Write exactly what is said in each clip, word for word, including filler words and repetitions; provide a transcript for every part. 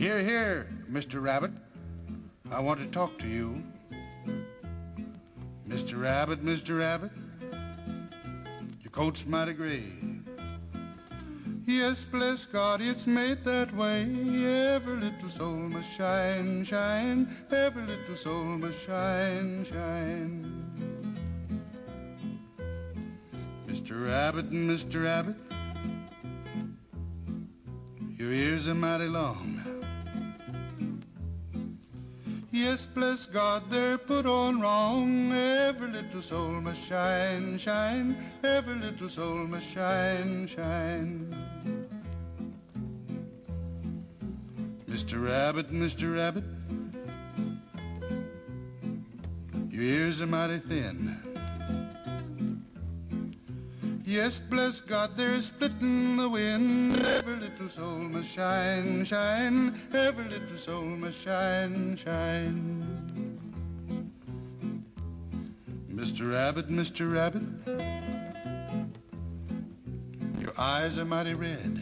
Here, here, Mister Rabbit. I want to talk to you. Mister Rabbit, Mister Rabbit, your coat's mighty gray. Yes, bless God, it's made that way. Every little soul must shine, shine. Every little soul must shine, shine. Mister Rabbit, Mister Rabbit, your ears are mighty long. Yes, bless God, they're put on wrong. Every little soul must shine, shine. Every little soul must shine, shine. Mister Rabbit, Mister Rabbit, your ears are mighty thin. Yes, bless God, they're splitting the wind. Every little soul must shine, shine. Every little soul must shine, shine. Mister Rabbit, Mister Rabbit, your eyes are mighty red.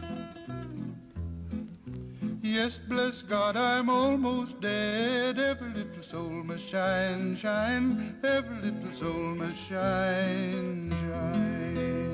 Yes, bless God, I'm almost dead. Every little soul must shine, shine. Every little soul must shine, shine.